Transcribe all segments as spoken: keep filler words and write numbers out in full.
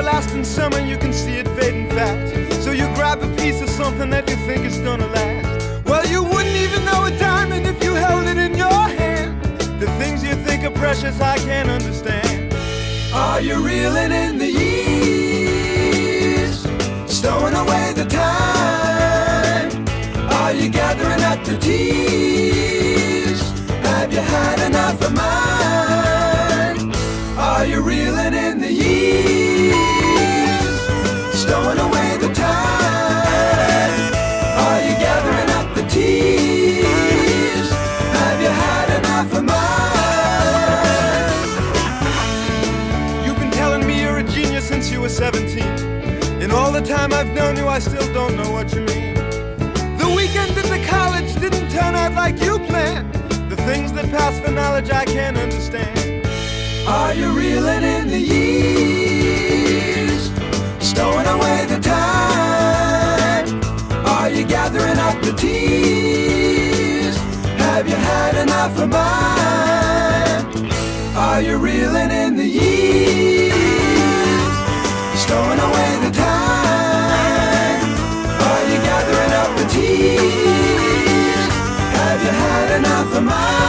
everlasting summer, you can see it fading fast. So you grab a piece of something that you think is gonna last. Well, you wouldn't even know a diamond if you held it in your hand. The things you think are precious, I can't understand. Are you reeling in the years, stowing away the time? Are you gathering up the tears? Have you had enough of mine? Are you reeling in the years, stowing away the time? Are you gathering up the tears? Have you had enough of mine? You've been telling me you're a genius since you were seventeen. In all the time I've known you, I still don't know what you mean. The weekend at the college didn't turn out like you planned. The things that pass for knowledge I can't understand. Are you reeling in the years, stowing away the time? Are you gathering up the tears? Have you had enough of mine? Are you reeling in the years, stowing away the time? Are you gathering up the tears? Have you had enough of mine?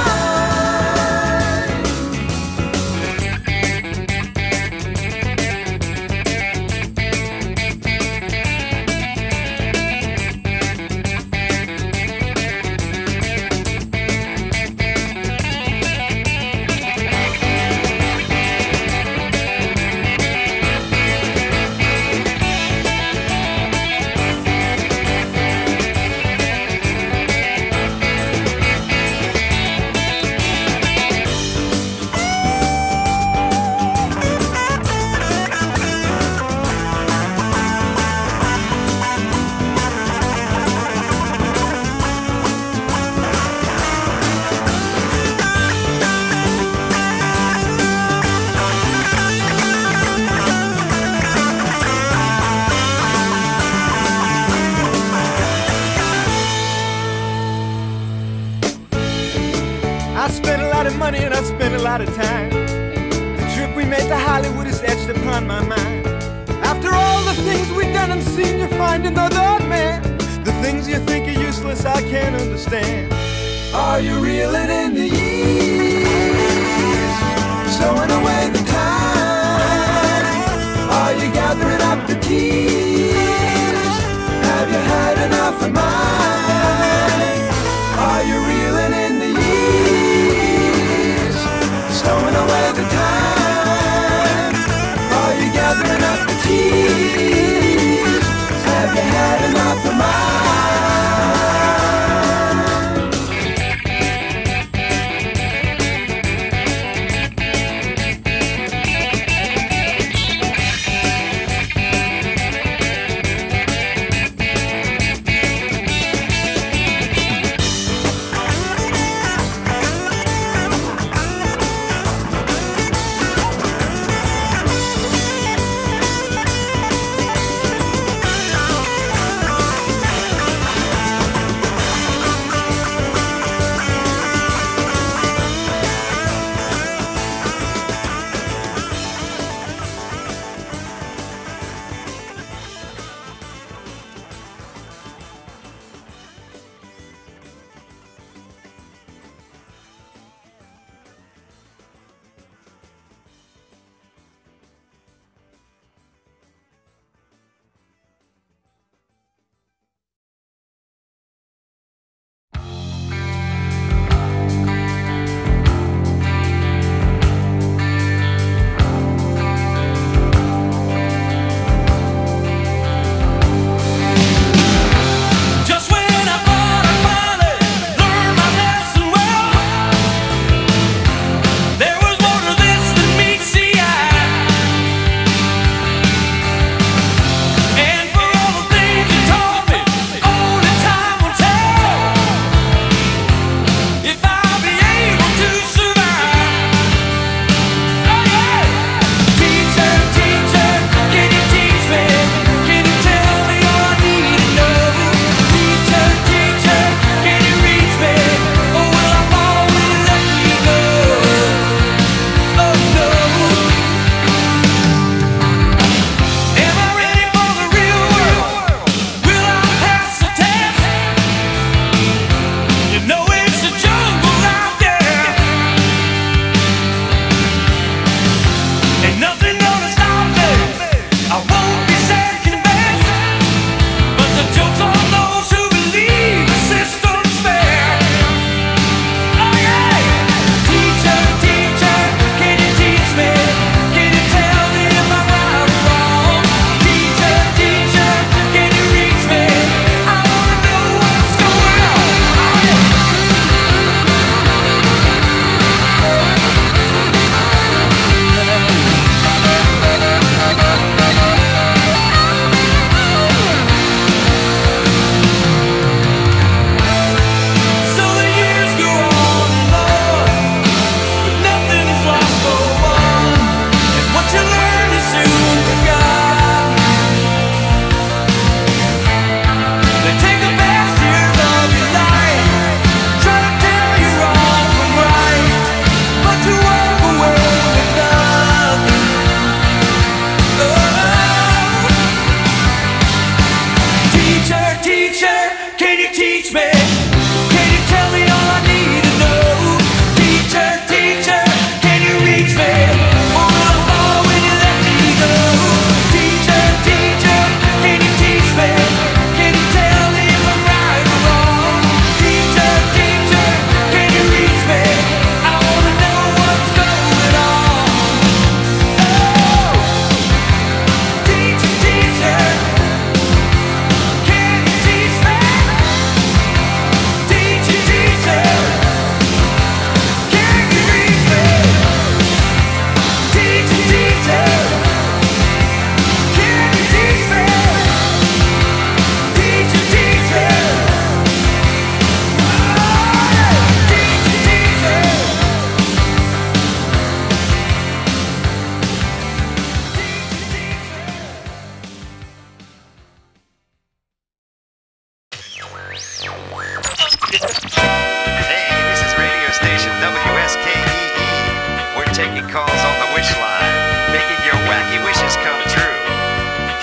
I spent a lot of money and I spent a lot of time. The trip we made to Hollywood is etched upon my mind. After all the things we've done and seen, you find another man. The things you think are useless, I can't understand. Are you reeling in the years, stowing away the time? Are you gathering up the tears? Have you had enough of mine? Are you reeling in the years, stowing away the time? Are you gathering up the tears? Have you had enough of mine?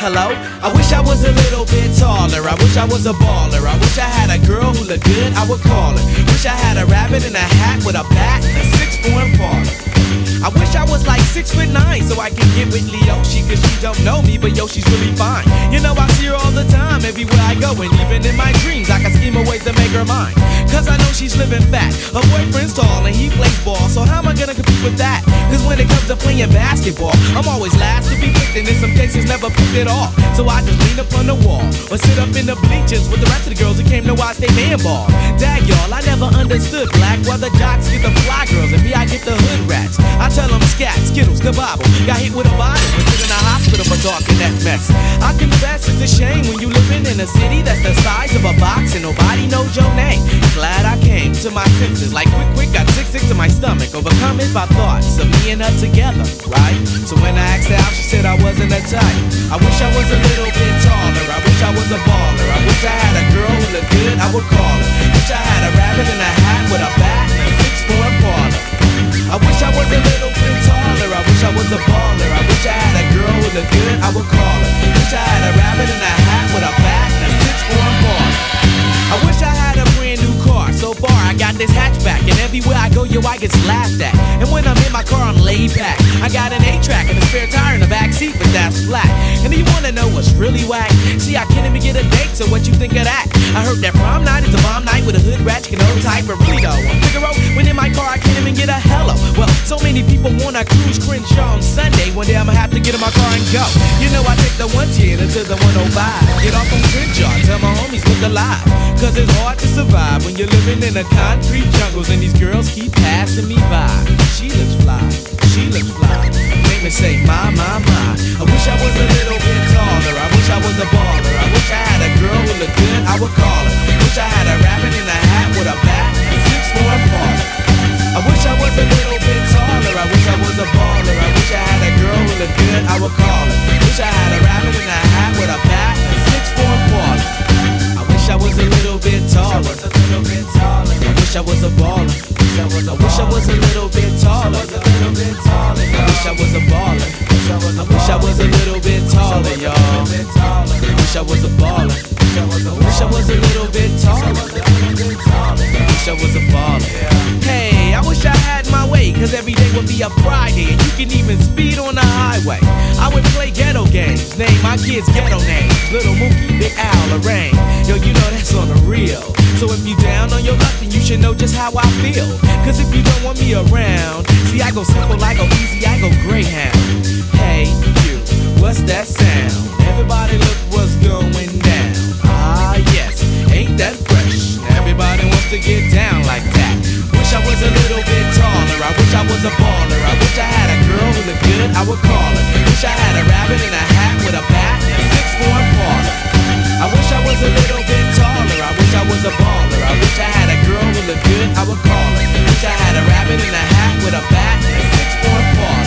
Hello? I wish I was a little bit taller. I wish I was a baller. I wish I had a girl who looked good, I would call her. Wish I had a rabbit in a hat with a bat and a six-form parlor. I wish I was like six foot nine so I could get with Leoshi, cause she don't know me, but yo, she's really fine. You know, I see her all the time, everywhere I go, and even in my dreams, I can scheme of ways to make her mine. Cause I know she's living fat. Her boyfriend's tall and he plays ball, so how am I gonna compete with that? Cause when it comes to playing basketball, I'm always last to be picked, and in some cases never picked at all. So I just lean up on the wall, or sit up in the bleachers with the rest of the girls who came to watch they man ball. Dag y'all, I never understood black, why the jocks get the fly girls and me I get the hood rats. I tell them scat, skittles, kabobble. Got hit with a bottle and put in a hospital for talking that mess. I confess it's a shame when you living in a city that's the size of a box and nobody knows your name. Glad I came to my senses, like quick, quick, got sick, sick to my stomach, overcome it by thoughts of me and her together, right? So when I asked her out, she said I wasn't a type. I wish I was a little bit taller. I wish I was a baller. I wish I had a girl who looked good, I would call her. Wish I had a rabbit in a hat with a bat and a six-form parlor. I wish I was a little bit taller. I wish I was a baller. I wish I had a girl who looked good, I would call her. Wish I had a rabbit in a hat with a bat and a six-form parlor. I wish I had a brand new car. So far I got this hatchback, and everywhere I go, yo, I get laughed at. And when I'm in my car, I'm laid back. I got an eight-track and a spare tire in the back seat, but that's flat. And you wanna know what's really whack? See, I can't even get a date, so what you think of that? I heard that prom night is a bomb night with a hood rat, you can old type, but really though, I'm Figaro. When in my car, I can't even get a hello. Well, so many people wanna cruise Crenshaw on Sunday. One day I'ma have to get in my car and go. You know, I take the one ten until the one oh five. Get off on Crenshaw, tell my homies look alive. Cause it's hard to survive when you're living in the concrete jungles and these girls keep passing me by. She looks fly, she looks fly. Make me say, my, my, my. I wish I was a little bit taller. I wish I was a baller. I wish I had a girl who looked good, I would call her. Wish I had a rabbit in a hat with a bat and six-form parlor. I wish I was a little bit taller. I wish I was a baller. I wish I had a girl who looked good, I would call her. Wish I had a rabbit in a hat with a bat and six-form parlor. I wish I was a little bit taller. I wish I was a baller. I wish I was a little bit taller. I wish I was a baller. I wish I was a little bit taller, y'all. I wish I was a baller. I wish I was a little bit taller. I wish I was a baller. Hey, I wish I had my way, cause every day would be a Friday, and you can even speed on the highway. I would play ghetto games, name my kids ghetto names. Little Mookie, Big Al, Lorraine. Yo, you know that's on the real. So if you down on your luck, then you should know just how I feel. Cause if you don't want me around, see, I go simple, I go easy, I go Greyhound. Hey, you, what's that sound? Everybody look what's going down. Ah, yes, ain't that fresh? Everybody wants to get down like that. Wish I was a little bit taller. I wish I was a baller. I wish I had a girl who looked good, I would call her. Wish I had a rabbit in a hat with a bat and a six-form parlor. I wish I was a little bit taller. I wish I was a baller. I wish I had a girl who looked good, I would call her. Wish I had a rabbit in a hat with a bat and a six-form parlor.